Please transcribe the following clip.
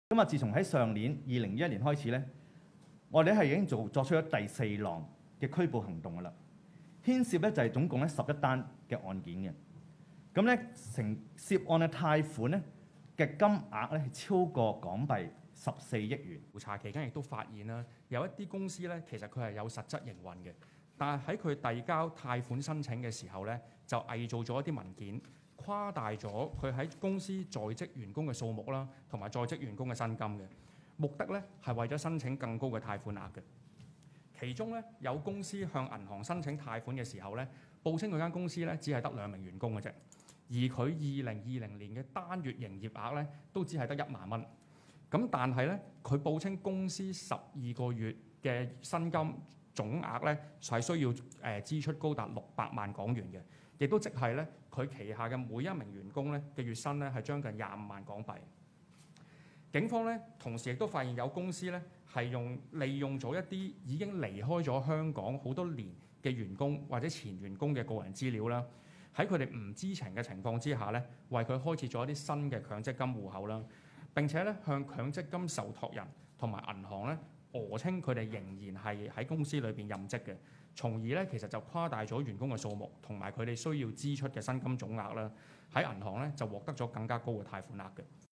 咁啊，自從喺上年2021年開始咧，我哋係已經作出咗第4浪嘅拘捕行動噶啦，牽涉咧就係總共咧11單嘅案件嘅。咁咧涉案嘅貸款咧嘅金額咧係超過港幣14億元。 調查期間亦都發現啦，有一啲公司咧其實佢係有實質營運嘅，但係喺佢遞交貸款申請嘅時候咧，就偽造咗一啲文件，誇大咗佢喺公司在職員工嘅數目啦，同埋在職員工嘅薪金嘅目的咧，係為咗申請更高嘅貸款額嘅。其中咧有公司向銀行申請貸款嘅時候咧，報稱佢間公司咧只係得2名員工嘅啫，而佢2020年嘅單月營業額咧都只係得1萬蚊。咁但係咧，佢報稱公司12個月嘅薪金總額咧係需要支出高達600萬港元嘅，亦都即係咧佢旗下嘅每一名員工咧嘅月薪咧係將近25萬港幣。警方咧同時亦都發現有公司咧係利用咗一啲已經離開咗香港好多年嘅員工或者前員工嘅個人資料啦，喺佢哋唔知情嘅情況之下咧，為佢開設咗一啲新嘅強積金戶口啦。並且咧向強積金受託人同埋銀行咧訛稱佢哋仍然係喺公司裏邊任職嘅，從而咧其實就誇大咗員工嘅數目同埋佢哋需要支出嘅薪金總額啦。喺銀行咧就獲得咗更加高嘅貸款額嘅。